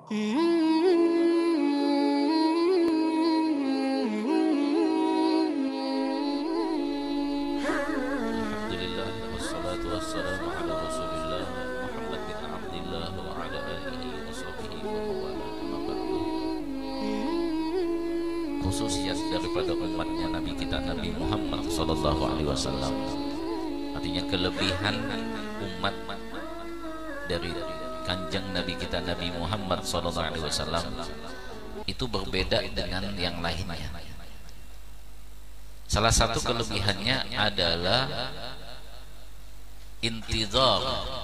Alhamdulillah wassalatu wassalamu ala Rasulillah Muhammad bin Abdullah wa ala alihi wa sahbihi wa mawala amma ba'du. Khususnya daripada umatnya Nabi kita Nabi Muhammad sallallahu alaihi wasallam. Artinya kelebihan umat dari kanjeng Nabi kita Nabi Muhammad sallallahu alaihi wasallam itu berbeda dengan yang lainnya. Salah satu kelebihannya adalah intizar,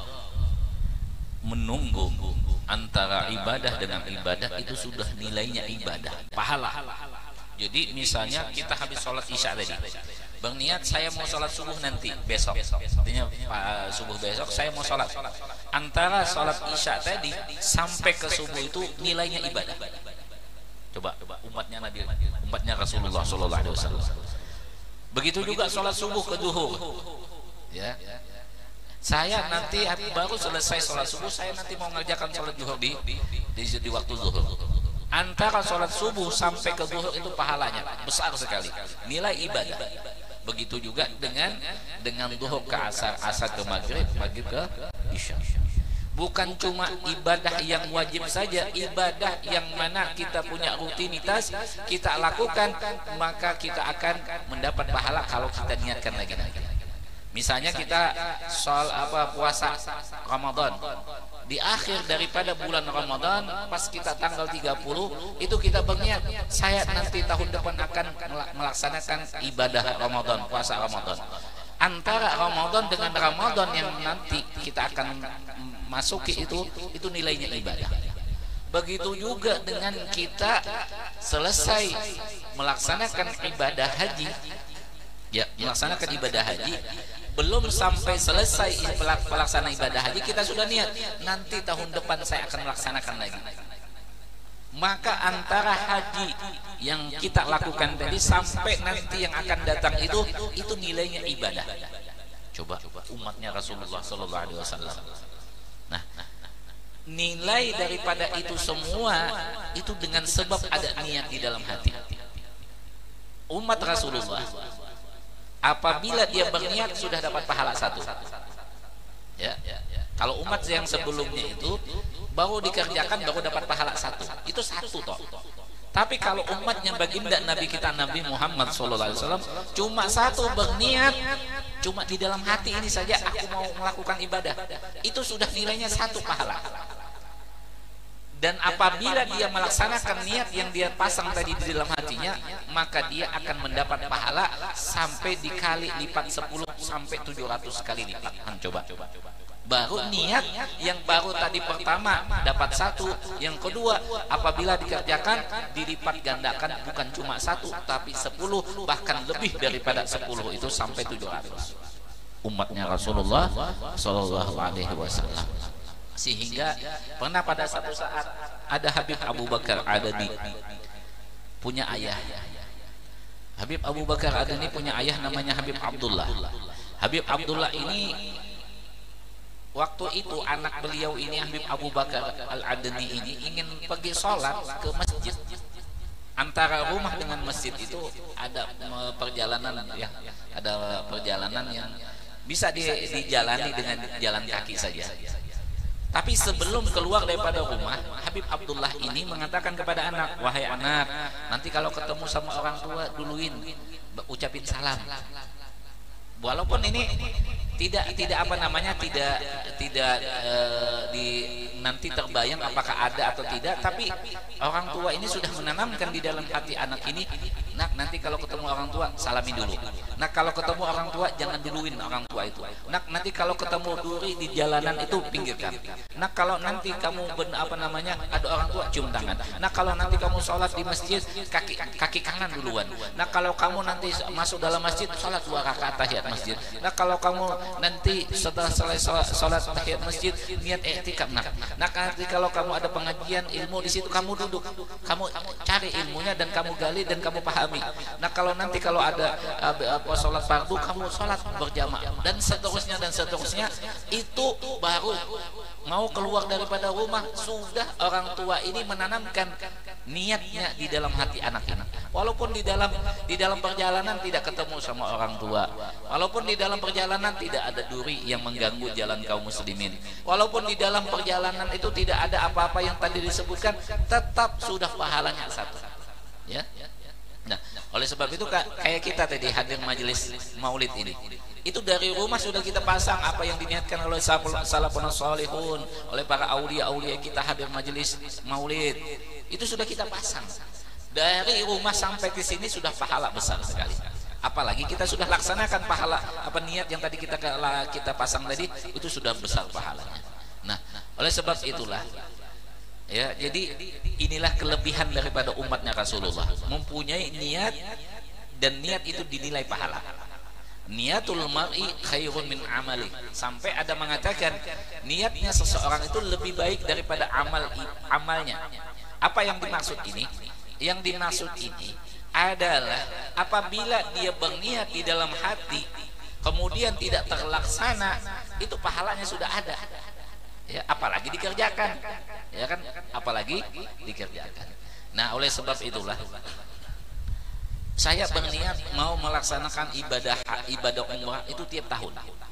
menunggu antara ibadah dengan ibadah itu sudah nilainya ibadah, pahala. Jadi misalnya kita habis sholat isya tadi, berniat saya mau sholat subuh nanti besok, artinya subuh besok saya mau sholat. Antara sholat isya tadi sampai ke subuh itu nilainya ibadah. Coba umatnya Nabi, umatnya Rasulullah Sallallahu Alaihi Wasallam. Begitu juga sholat subuh ke duhur, ya. Saya nanti baru selesai sholat subuh, saya nanti mau mengerjakan sholat duhur di waktu zuhur. Antara sholat subuh sampai ke duhur itu pahalanya besar sekali, nilai ibadah. Begitu juga dengan duhur ke asar, asar ke maghrib, maghrib ke isya. Bukan cuma ibadah yang wajib saja, ibadah yang mana kita punya rutinitas kita lakukan, maka kita akan mendapat pahala kalau kita niatkan lagi. Misalnya kita puasa Ramadan, di akhir daripada bulan Ramadan pas kita tanggal 30 itu kita berniat saya nanti tahun depan akan melaksanakan ibadah Ramadan, puasa Ramadan. Antara Ramadan dengan Ramadan yang nanti kita akan masuki itu nilainya ibadah. Begitu juga dengan kita selesai melaksanakan ibadah haji, ya, melaksanakan ibadah haji, belum sampai selesai pelaksanaan ibadah haji kita sudah niat nanti tahun depan saya akan melaksanakan lagi. Maka antara haji yang kita lakukan tadi sampai nanti yang akan datang itu nilainya ibadah. Coba umatnya Rasulullah Sallallahu Alaihi Wasallam. Nah, nilai daripada itu semua itu dengan sebab ada niat di dalam hati. Umat Rasulullah apabila dia berniat sudah dapat pahala satu. Ya, kalau umat yang sebelumnya itu baru dikerjakan baru dapat pahala satu, itu satu toh. Tapi kalau umatnya baginda Nabi kita Nabi Muhammad SAW cuma satu berniat, cuma di dalam hati ini saja aku mau melakukan ibadah, itu sudah nilainya satu pahala. Dan apabila dia melaksanakan niat yang dia pasang tadi di dalam hatinya, maka dia akan mendapat pahala sampai dikali lipat 10 sampai 700 kali lipat. Coba. Baru niat yang baru tadi pertama dapat satu, yang kedua apabila dikerjakan dilipat gandakan bukan cuma satu tapi 10 bahkan lebih daripada 10 itu sampai 700. Umatnya Rasulullah Sallallahu Alaihi Wasallam. Sehingga pernah pada satu saat ada Habib Abu Bakar Adani punya ayah. Habib Abu Bakar Adani punya ayah namanya Habib Abdullah. Habib Abdullah ini waktu itu anak beliau ini Habib Abu Bakar Al-Adani ini ingin pergi sholat ke masjid. Antara rumah dengan masjid itu ada perjalanan, ya, ada perjalanan yang bisa dijalani dengan jalan kaki saja. Tapi sebelum keluar daripada rumah, Habib Abdullah ini mengatakan kepada anak, wahai anak, nanti kalau ketemu sama orang tua duluin, ucapin salam. Walaupun ini tidak nanti terbayang apakah ada atau tidak, tapi orang tua ini sudah menanamkan di dalam hati anak ini, nak nanti kalau ketemu orang tua salamin dulu, nak kalau ketemu orang tua jangan duluin orang tua itu, nak nanti kalau ketemu duri di jalanan itu pinggirkan, nak kalau nanti kamu ada orang tua cium tangan, nak kalau nanti kamu sholat di masjid kaki kanan duluan, nak kalau kamu nanti masuk dalam masjid sholat 2 rakaat tahiyat masjid, nah kalau kamu nanti setelah selesai sholat tahiyat masjid niat i'tikaf, nah nanti kalau kamu ada pengajian ilmu di situ kamu duduk, kamu cari ilmunya dan kamu gali dan kamu pahami dipahami. Nah kalau nanti kalau ada sholat fardu kamu sholat berjamaah dan seterusnya itu baru mau keluar daripada rumah sudah orang tua ini menanamkan niatnya di dalam hati anak-anak. Walaupun di dalam perjalanan tidak ketemu sama orang tua, walaupun di dalam perjalanan tidak ada duri yang mengganggu jalan kaum muslimin, walaupun di dalam perjalanan itu tidak ada apa-apa yang tadi disebutkan, tetap sudah pahalanya satu. Ya. Nah, oleh sebab itu kayak kita tadi hadir majelis maulid ini, itu dari rumah sudah kita pasang apa yang diniatkan oleh salafun salihun, oleh para aulia-aulia kita hadir majelis maulid, itu sudah kita pasang. Dari rumah sampai ke sini sudah pahala besar sekali. Apalagi kita sudah laksanakan pahala apa niat yang tadi kita pasang tadi, itu sudah besar pahalanya. Nah, oleh sebab itulah ya, jadi inilah kelebihan daripada umatnya Rasulullah, mempunyai niat dan niat itu dinilai pahala. Niatul mar'i khairun min amali, sampai ada mengatakan niatnya seseorang itu lebih baik daripada amalnya. Apa yang dimaksud ini? Yang dimaksud ini adalah apabila dia berniat di dalam hati kemudian tidak terlaksana, itu pahalanya sudah ada. Ya, apalagi dikerjakan. Ya kan? Apalagi dikerjakan. Nah, oleh sebab itulah saya berniat mau melaksanakan ibadah umrah itu tiap tahun.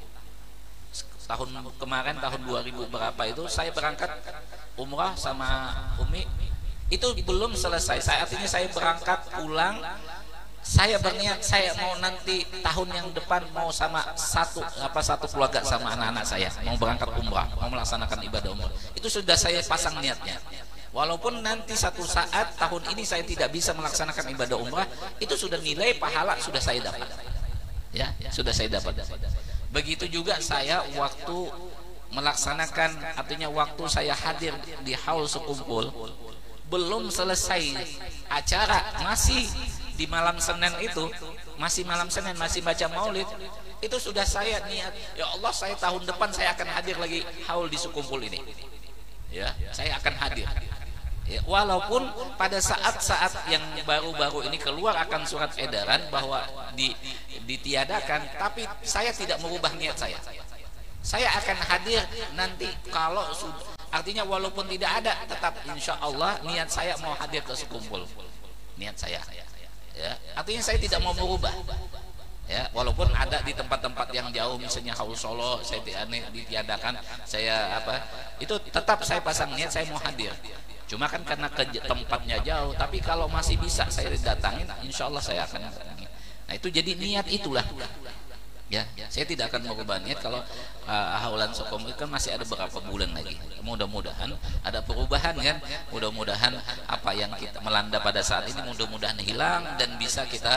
Tahun kemarin tahun 2000 berapa itu saya berangkat umrah sama Umi, itu belum selesai. Artinya saya berangkat pulang, saya berniat saya mau nanti tahun yang depan mau sama satu keluarga sama anak-anak saya mau berangkat umrah, mau melaksanakan ibadah umrah. Itu sudah saya pasang niatnya. Walaupun nanti satu saat tahun ini saya tidak bisa melaksanakan ibadah umrah, itu sudah nilai pahala sudah saya dapat. Ya, sudah saya dapat. Begitu juga saya waktu melaksanakan, artinya waktu saya hadir di haul sekumpul, belum selesai acara, masih di malam Senin itu, masih malam Senin, masih baca maulid, itu sudah saya niat, ya Allah saya tahun depan saya akan hadir lagi haul di sekumpul ini. Ya, saya akan hadir. Ya, walaupun pada saat-saat yang baru-baru ini keluar akan surat edaran bahwa ditiadakan, tapi saya tidak merubah niat saya. Saya akan hadir nanti kalau sudah, artinya walaupun tidak ada, tetap insya Allah niat saya mau hadir ke sekumpul. Niat saya. Ya, artinya saya tidak mau merubah. Ya, walaupun ada di tempat-tempat yang jauh, misalnya Haul Solo saya ditiadakan, saya itu tetap saya pasang niat saya mau hadir. Cuma kan karena tempatnya jauh, tapi kalau masih bisa saya datangin, insya Allah saya akan datangin. Nah itu jadi niat itulah. Ya, saya tidak akan merubah niat. Kalau haulan sokom itu kan masih ada beberapa bulan lagi. Mudah-mudahan ada perubahan kan. Mudah-mudahan apa yang kita melanda pada saat ini mudah-mudahan hilang dan bisa kita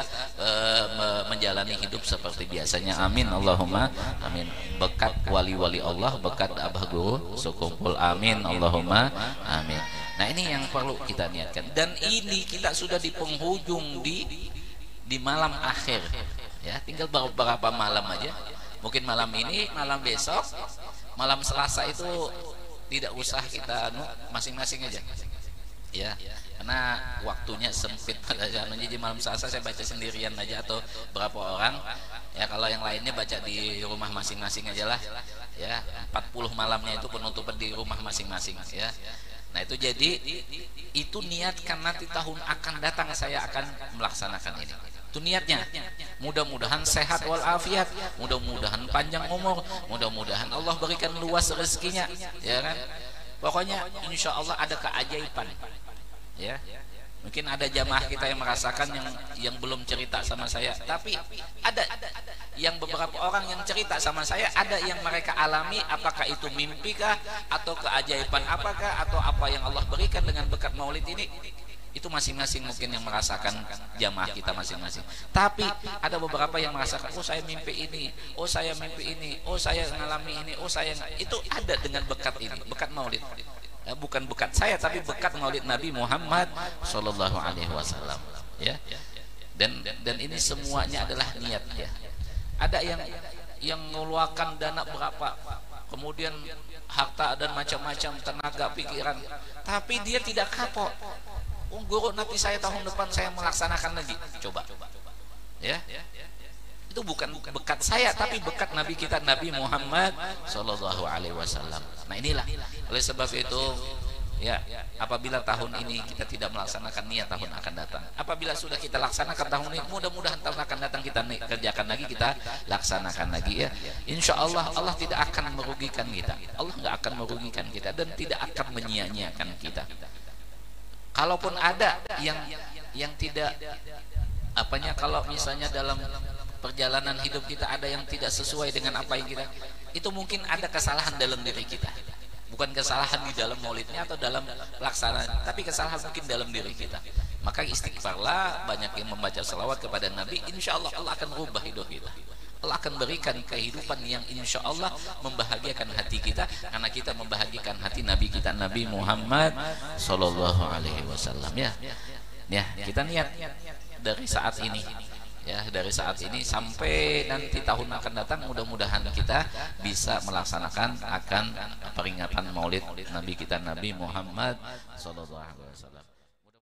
menjalani hidup seperti biasanya. Amin Allahumma amin. Berkat wali-wali Allah, berkat abah guru sekumpul. Amin Allahumma amin. Nah ini yang perlu kita niatkan. Dan ini kita sudah di penghujung di malam akhir. Ya, tinggal beberapa malam aja. Mungkin malam ini, malam besok, malam Selasa itu tidak usah kita masing-masing aja. Ya, karena waktunya sempit pada jadi malam Selasa saya baca sendirian aja atau berapa orang. Ya, kalau yang lainnya baca di rumah masing-masing aja lah. Ya, 40 malamnya itu penutupan di rumah masing-masing ya. Nah, itu jadi itu niatkan nanti tahun akan datang saya akan melaksanakan ini. Itu niatnya. Mudah-mudahan sehat walafiat, mudah-mudahan panjang umur, mudah-mudahan Allah berikan luas rezekinya, ya kan? Pokoknya insya Allah ada keajaiban. Ya. Mungkin ada jamaah kita yang merasakan yang belum cerita sama saya, tapi ada yang beberapa orang yang cerita sama saya, ada yang mereka alami, apakah itu mimpikah atau keajaiban apakah atau apa yang Allah berikan dengan berkat maulid ini, itu masing-masing mungkin yang merasakan jamaah kita masing-masing. Tapi ada beberapa yang merasakan, oh saya mimpi ini, oh saya mimpi ini, oh saya mengalami ini, oh saya, itu ada dengan berkat ini, berkat maulid. Ya, bukan berkat saya tapi berkat maulid Nabi Muhammad Sallallahu Alaihi Wasallam. Ya, dan ini semuanya adalah niat ya. Ada yang mengeluarkan dana berapa, kemudian harta dan macam-macam, tenaga, pikiran, tapi dia tidak kapok. Oh, guru nanti saya tahun depan saya melaksanakan lagi. Coba. Ya. Itu bukan bekat saya, tapi bekat Nabi kita, Nabi Muhammad Shallallahu Alaihi Wasallam. Nah inilah, oleh sebab itu ya, apabila tahun ini kita tidak melaksanakan niat, tahun akan datang. Apabila sudah kita laksanakan tahun ini, mudah-mudahan tahun akan datang kita kerjakan lagi, kita laksanakan lagi ya. Insya Allah, Allah tidak akan merugikan kita. Allah nggak akan merugikan kita dan tidak akan menyia-nyiakan kita. Kalaupun ada yang tidak apanya, kalau misalnya dalam perjalanan hidup kita ada yang tidak sesuai dengan apa yang kita, itu mungkin ada kesalahan dalam diri kita, bukan kesalahan di dalam maulidnya atau dalam pelaksanaan, tapi kesalahan mungkin dalam diri kita. Maka istighfarlah, banyak yang membaca salawat kepada Nabi, insya Allah Allah akan rubah hidup kita. Allah akan berikan kehidupan yang insya Allah membahagiakan hati kita, karena kita membahagiakan hati Nabi kita, Nabi Muhammad Sallallahu Alaihi Wasallam ya. Ya, kita niat dari saat ini ya, dari saat ini sampai nanti tahun akan datang, mudah-mudahan kita bisa melaksanakan akan peringatan Maulid Nabi kita, Nabi Muhammad Sallallahu Alaihi Wasallam.